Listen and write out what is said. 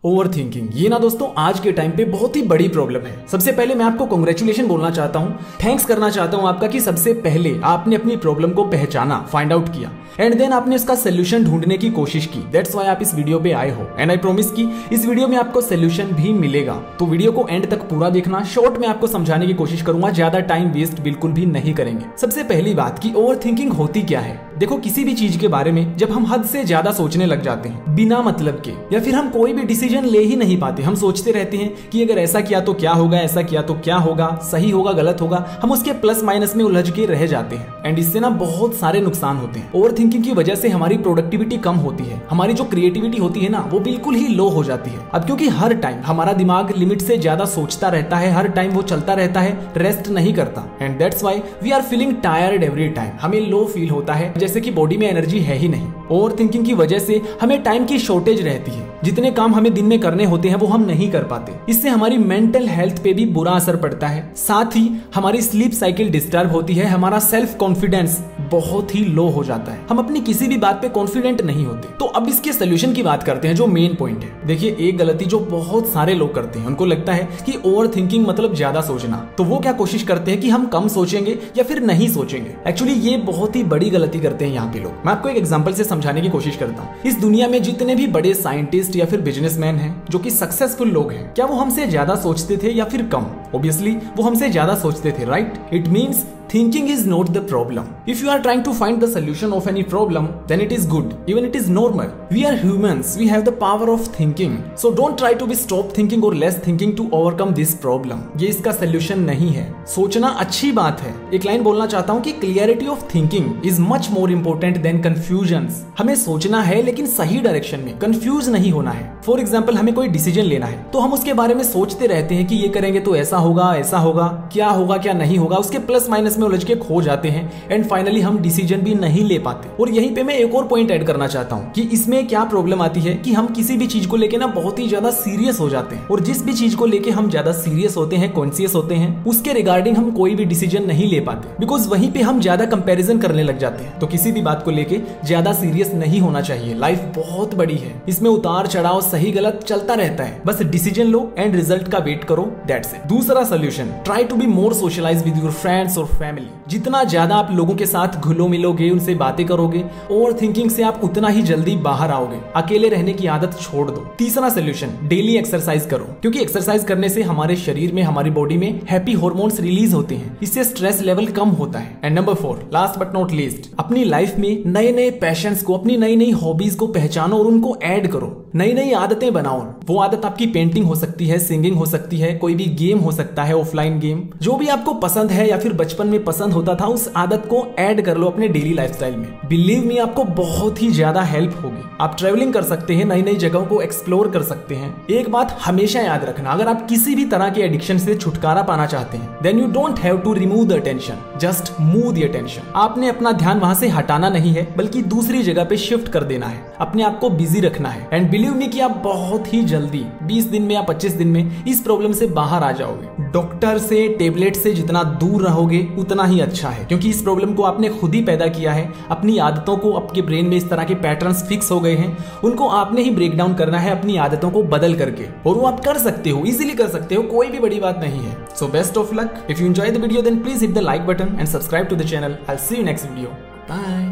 Over thinking ये ना दोस्तों आज के टाइम पे बहुत ही बड़ी प्रॉब्लम है। सबसे पहले मैं आपको कांग्रेचुलेशन बोलना चाहता हूँ, थैंक्स करना चाहता हूँ आपका कि सबसे पहले आपने अपनी प्रॉब्लम को पहचाना, फाइंड आउट किया एंड देन आपने इसका सोल्यूशन ढूंढने की कोशिश की। दैट्स व्हाई आप इस वीडियो पे आए हो एंड आई प्रॉमिस कि इस वीडियो में आपको सोल्यूशन भी मिलेगा। तो वीडियो को एंड तक पूरा देखना, शॉर्ट में आपको समझाने की कोशिश करूंगा, ज्यादा टाइम वेस्ट बिल्कुल भी नहीं करेंगे। सबसे पहली बात कि ओवर थिंकिंग होती क्या है। देखो किसी भी चीज के बारे में जब हम हद से ज्यादा सोचने लग जाते हैं बिना मतलब के, या फिर हम कोई भी डिसीजन ले ही नहीं पाते, हम सोचते रहते हैं कि अगर ऐसा किया तो क्या होगा, ऐसा किया तो क्या होगा, सही होगा गलत होगा, हम उसके प्लस माइनस में उलझ के रह जाते हैं एंड इससे ना बहुत सारे नुकसान होते हैं। ओवर थिंकिंग की वजह से हमारी प्रोडक्टिविटी कम होती है, हमारी जो क्रिएटिविटी होती है ना वो बिल्कुल ही लो हो जाती है। अब क्योंकि हर टाइम हमारा दिमाग लिमिट से ज्यादा सोचता रहता है, हर टाइम वो चलता रहता है, रेस्ट नहीं करता and that's why we are feeling tired every time. हमें लो फील होता है, जैसे कि बॉडी में एनर्जी है ही नहीं। ओवर थिंकिंग की वजह से हमें टाइम की शॉर्टेज रहती है, जितने काम हमें दिन में करने होते हैं वो हम नहीं कर पाते। इससे हमारी मेंटल हेल्थ पे भी बुरा असर पड़ता है, साथ ही हमारी स्लीप साइकिल डिस्टर्ब होती है, हमारा सेल्फ कॉन्फिडेंस बहुत ही लो हो जाता है, हम अपनी किसी भी बात पे कॉन्फिडेंट नहीं होते। तो अब इसके सोल्यूशन की बात करते हैं, जो मेन पॉइंट है। देखिए एक गलती जो बहुत सारे लोग करते हैं, उनको लगता है कि ओवर थिंकिंग मतलब ज्यादा सोचना, तो वो क्या कोशिश करते हैं कि हम कम सोचेंगे या फिर नहीं सोचेंगे। एक्चुअली ये बहुत ही बड़ी गलती करते हैं यहाँ पे लोग। मैं आपको एक एग्जांपल से समझाने की कोशिश करता हूँ। इस दुनिया में जितने भी बड़े साइंटिस्ट या फिर बिजनेसमैन हैं जो कि सक्सेसफुल लोग हैं, क्या वो हमसे ज्यादा सोचते थे या फिर कम? ऑब्वियसली वो हमसे ज्यादा सोचते थे, right? It means thinking is not the problem. If you are trying to find the solution of any problem, then it is good, even it is normal. We are humans, we have the power of thinking. So don't try to be stop thinking or less thinking to overcome this problem. ये इसका solution नहीं है। सोचना अच्छी बात है। एक line बोलना चाहता हूँ कि clarity of thinking is much more important than confusions. हमें सोचना है लेकिन सही डायरेक्शन में, कंफ्यूज नहीं होना है। फॉर एग्जाम्पल हमें कोई डिसीजन लेना है तो हम उसके बारे में सोचते रहते हैं कि ये करेंगे तो ऐसा होगा, क्या होगा क्या नहीं होगा, उसके प्लस माइनस में उलझ के खो जाते हैं एंड फाइनली हम डिसीजन भी नहीं ले पाते। और यहीं पे मैं एक और पॉइंट ऐड करना चाहता हूँ कि इसमें क्या प्रॉब्लम आती है कि हम किसी भी चीज को लेके ना बहुत ही ज्यादा सीरियस हो जाते हैं, और जिस भी चीज को लेके हम ज्यादा सीरियस होते हैं, कॉन्शियस होते हैं, उसके रिगार्डिंग हम कोई भी डिसीजन नहीं ले पाते, बिकॉज वहीं पे हम ज्यादा कंपैरिजन करने लग जाते हैं। तो किसी भी बात को लेके ज्यादा सीरियस नहीं होना चाहिए। लाइफ बहुत बड़ी है, इसमें उतार चढ़ाव सही गलत चलता रहता है, बस डिसीजन लो एंड रिजल्ट का वेट करो, दैट्स इट। दूसरा solution, try to be more socialize with your friends और फैमिली। जितना ज्यादा आप लोगों के साथ घुलो मिलोगे, उनसे बातें करोगे, ओवर थिंकिंग से आप उतना ही जल्दी बाहर आओगे। अकेले रहने की आदत छोड़ दो। तीसरा सोल्यूशन, डेली एक्सरसाइज करो, क्योंकि एक्सरसाइज करने से हमारे शरीर में, हमारी बॉडी में हैप्पी हार्मोन्स रिलीज होते हैं, इससे स्ट्रेस लेवल कम होता है। And number 4, last but not least, अपनी लाइफ में नए नए पैशंस को, अपनी नई नई हॉबीज को पहचानो और उनको ऐड करो। नई नई आदतें बनाओ। वो आदत आपकी पेंटिंग हो सकती है, सिंगिंग हो सकती है, कोई भी गेम हो सकता है, ऑफलाइन गेम, जो भी आपको पसंद है या फिर बचपन में पसंद होता था, उस आदत को ऐड कर लो अपने डेली लाइफस्टाइल में। बिलीव मी, आपको बहुत ही ज्यादा हेल्प होगी। आप ट्रैवलिंग कर सकते हैं, नई नई जगहों को एक्सप्लोर कर सकते हैं। एक बात हमेशा याद रखना, अगर आप किसी भी तरह के एडिक्शन से छुटकारा पाना चाहते हैं, then you don't have to remove the attention, just move the attention. आपने अपना ध्यान वहां से हटाना नहीं है, बल्कि दूसरी जगह पे शिफ्ट कर देना है, अपने आप को बिजी रखना है। एंड बिलीव मी कि आप बहुत ही जल्दी 20 दिन में या 25 दिन में इस प्रॉब्लम से बाहर आ जाओगे। डॉक्टर से, टेबलेट से जितना दूर रहोगे उतना ही अच्छा है, क्योंकि इस प्रॉब्लम को आपने खुद ही पैदा किया है। अपनी आदतों को, आपके ब्रेन में इस तरह के पैटर्न्स फिक्स हो गए हैं, उनको आपने ही ब्रेक डाउन करना है अपनी आदतों को बदल करके, और वो आप कर सकते हो, इजीली कर सकते हो, कोई भी बड़ी बात नहीं है। So best of luck. If you enjoy the video then please hit the like button and subscribe to the channel. I will see you next video. Bye.